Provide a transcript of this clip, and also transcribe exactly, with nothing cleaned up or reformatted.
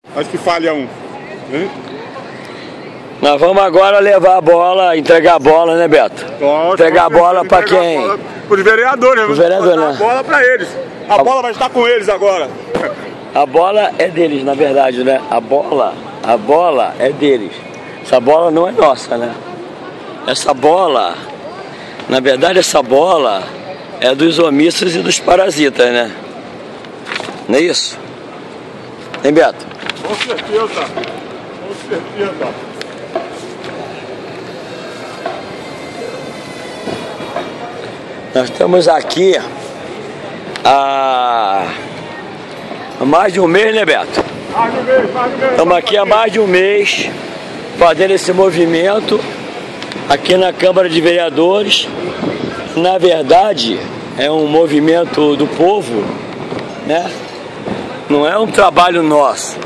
Acho que falha um. Hein? Nós vamos agora levar a bola, entregar a bola, né, Beto? Lógico, entregar a bola para quem? Para os vereadores, Os vereadores, né? A bola para eles. A, a bola vai estar com eles agora. A bola é deles, na verdade, né? A bola, a bola é deles. Essa bola não é nossa, né? Essa bola, na verdade, essa bola é dos omissos e dos parasitas, né? Não é isso? Hein, Beto? Com certeza. Com certeza. Nós estamos aqui há mais de um mês, né, Beto? Mais de um mês, mais de um mês. Estamos aqui há mais de um mês fazendo esse movimento aqui na Câmara de Vereadores. Na verdade, é um movimento do povo, né? Não é um trabalho nosso.